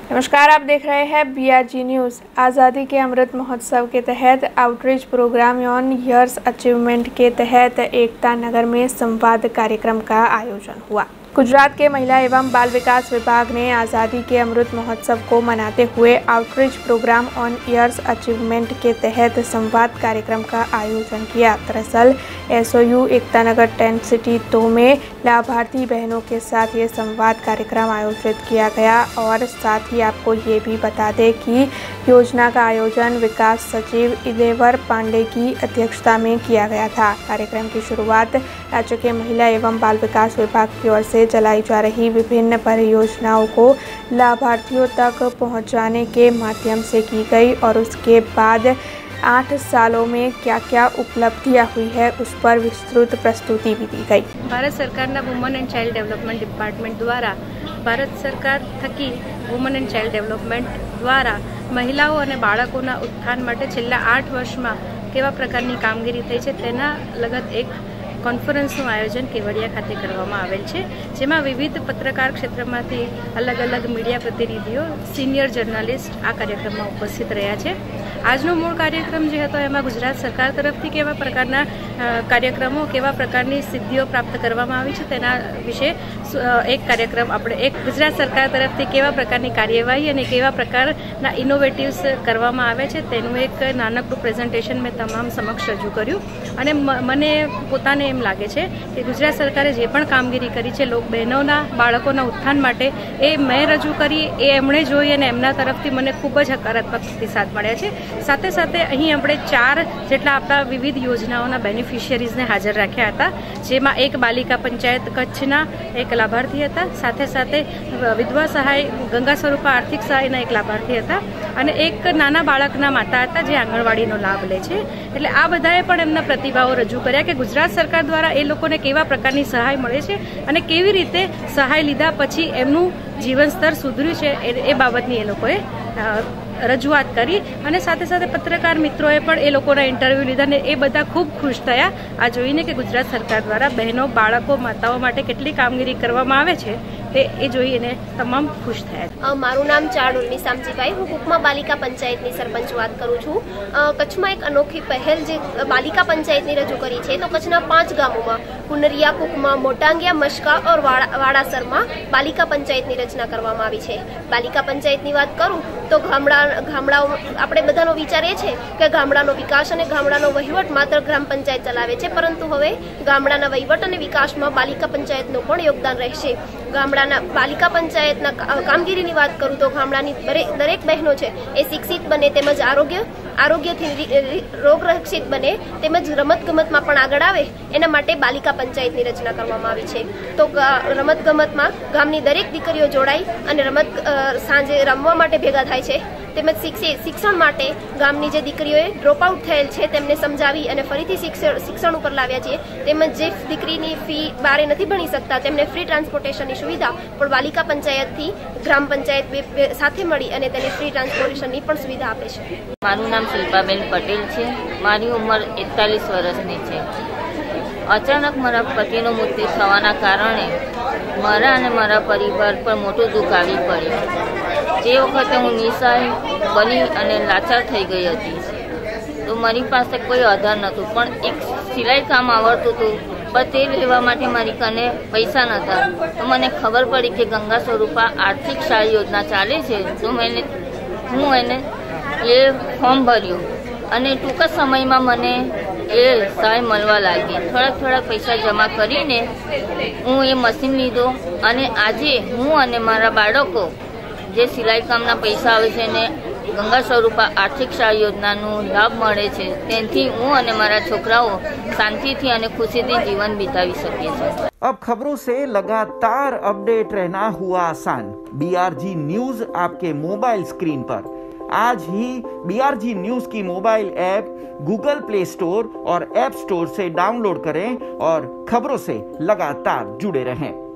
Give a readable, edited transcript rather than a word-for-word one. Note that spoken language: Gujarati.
नमस्कार, आप देख रहे हैं BRG न्यूज़। आज़ादी के अमृत महोत्सव के तहत outreach program on years achievement के तहत एकता नगर में संवाद कार्यक्रम का आयोजन हुआ। गुजरात के महिला एवं बाल विकास विभाग ने आज़ादी के अमृत महोत्सव को मनाते हुए outreach program on years achievement के तहत संवाद कार्यक्रम का आयोजन किया। दरअसल SOU Ekta Nagar tent city 2 में लाभार्थी बहनों के साथ ये संवाद कार्यक्रम आयोजित किया गया और साथ ही आपको ये भी बता दें कि योजना का आयोजन विकास सचिव इलेवर पांडे की अध्यक्षता में किया गया था। कार्यक्रम की शुरुआत राज्य के महिला एवं बाल विकास विभाग की ओर से चलाई जा रही विभिन्न परियोजनाओं को लाभार्थियों तक पहुंचाने के माध्यम से की गई और उसके बाद 8 सालों में क्या क्या उपलब्धियां हुई है उस पर विस्तृत प्रस्तुति भी दी गई। भारत सरकारना woman and child development department द्वारा भारत सरकार थकी वुमन एंड चाइल्ड डेवलपमेंट द्वारा महिलाओं और बाळकोना उत्थान माटे छेल्ला 8 वर्षमां केवा प्रकारनी कामगीरी थई छे तेना लगत एक कॉन्फरन्सનું आयोजन केवड़िया खाते करवामां आवेल छे, जेमां विविध पत्रकार क्षेत्रमांथी अलग अलग मीडिया प्रतिनिधिओ सीनियर जर्नलिस्ट आ कार्यक्रममां उपस्थित रह्या छे। आजनो मूळ कार्यक्रम जे हतो एमां गुजरात सरकार तरफथी केवा प्रकारना कार्यक्रमो केवा प्रकारनी सिद्धिओ प्राप्त करवामां आवी छे तेना विषे एक कार्यक्रम आपणे एक गुजरात सरकार तरफथी केवा प्रकारनी कार्यवाही अने केवा प्रकारना इनोवेटिव्स करवामां आवे छे तेनुं एक नानकडुं प्रेजेन्टेशन मैं तमाम समक्ष रजू कर्युं अने मने पोताने एम लागे छे कि गुजरात सरकारे जे पण कामगीरी करी छे लोक बहनोना बाळकोना उत्थान माटे ए मैं रजू करी ए एमणे जोई अने एमना तरफथी मने खूब ज हकारात्मक प्रतिसाद मळ्या छे। साथे साथे અહીં આપણે 4 જેટલા આપણા વિવિધ યોજનાઓના બેનિફિશિયરીઝને હાજર રાખ્યા હતા, જેમાં એક બાલિકા પંચાયત કચ્છના એક લાભાર્થી હતા, સાથે સાથે વિધવા સહાય ગંગા સ્વરૂપા આર્થિક સહાયના એક લાભાર્થી હતા અને એક નાના બાળકના માતા હતા જે આંગણવાડીનો લાભ લે છે। એટલે આ બધાએ પણ એમના પ્રતિભાવો રજૂ કર્યા કે ગુજરાત સરકાર દ્વારા એ લોકોને કેવા પ્રકારની સહાય મળે છે અને કેવી રીતે સહાય લીધા પછી એમનું જીવન સ્તર સુધર્યું છે એ બાબતની એ લોકોએ રજૂઆત કરી અને સાથે સાથે પત્રકાર મિત્રોએ પણ એ લોકોના ઇન્ટરવ્યૂ લીધા ને એ બધા ખૂબ ખુશ થયા આ જોઈને કે ગુજરાત સરકાર દ્વારા બહેનો બાળકો માતાઓ માટે કેટલી કામગીરી કરવામાં આવે છે તે એ જોઈને તમામ ખુશ થયા। મારું નામ ચાડુલની સામજીભાઈ, હું કુકમા બાલિકા પંચાયતની સરપંચ વાત કરું છું। કચ્છમાં એક અનોખી પહેલ જે બાલિકા પંચાયતની રજૂ કરી છે તો કચ્છના 5 ગામોમાં કુનરિયા, કુકમા, મોટાંગિયા, મશકા और વાડાસરમાં બાલિકા પંચાયતની રચના કરવામાં આવી છે। બાલિકા પંચાયતની વાત કરું તો ગામડાઓ આપણે બધાનો વિચાર એ છે કે ગામડાનો વિકાસ અને ગામડાનો વહીવટ માત્ર ગ્રામ પંચાયત ચલાવે છે, પરંતુ હવે ગામડાના વહીવટ અને વિકાસમાં બાલિકા પંચાયતનું પણ યોગદાન રહેશે। ગામડાના બાલિકા પંચાયતના કામગીરીની વાત કરું તો ગામડાની દરેક બહેનો છે એ શિક્ષિત બને તેમજ આરોગ્યથી રોગરક્ષિત બને તેમજ રમતગમતમાં પણ આગળ આવે એના માટે બાલિકા પંચાયતની રચના કરવામાં આવી છે। તો રમતગમતમાં ગામની દરેક દીકરીઓ જોડાઈ અને સાંજે રમવા માટે ભેગા થાય છે તેમજ શિક્ષણ માટે ગામની જે દીકરીઓએ ડ્રોપ આઉટ થયેલ છે તેમને સમજાવી અને ફરીથી શિક્ષણ ઉપર લાવ્યા છે તેમજ જે દીકરીની ફી બારે નથી ભણી શકતા તેમને ફ્રી ટ્રાન્સપોર્ટેશનની સુવિધા પણ બાલિકા પંચાયતથી ગ્રામ પંચાયત સાથે મળી અને તેને ફ્રી ટ્રાન્સપોર્ટેશનની પણ સુવિधा આપે છે। મારું નામ શિલ્પાબેન પટેલ છે, મારી ઉંમર 41 વર્ષની છે। અચાનક મારા પતિનો મૃત્યુ થવાના કારણે મારા અને મારા પરિવાર પર મોટું દુઃખ આવી પડ્યું। જે વખતે હું નિસહાય બની અને લાચાર થઈ ગઈ હતી તો મારી પાસે કોઈ આધાર નહોતું, પણ એક સિલાઈ કામ આવડતું હતું પણ તે લેવા માટે મારી કને પૈસા નહોતા। તો મને ખબર પડી કે ગંગા સ્વરૂપા આર્થિક સહાય યોજના ચાલે છે તો હું એને એ ફોર્મ ભર્યું અને ટૂંક સમયમાં મને એ સહાય મળવા લાગી। થોડા પૈસા જમા કરીને હું એ મશીન લીધો અને આજે હું અને મારા બાળકો જે સિલાઈ કામના પૈસા આવે છે ને ગંગા સ્વરૂપા આર્થિક સહાય યોજનાનો લાભ મળે છે તેનાથી હું અને મારા છોકરાઓ શાંતિથી અને ખુશીથી જીવન बितावी શકીએ છીએ। अब खबरों से लगातार अपडेट रहना हुआ आसान। BRG न्यूज आपके मोबाइल स्क्रीन पर। आज ही BRG न्यूज की mobile app Google Play store और ऐप स्टोर से डाउनलोड करें और खबरों से लगातार जुड़े रहें।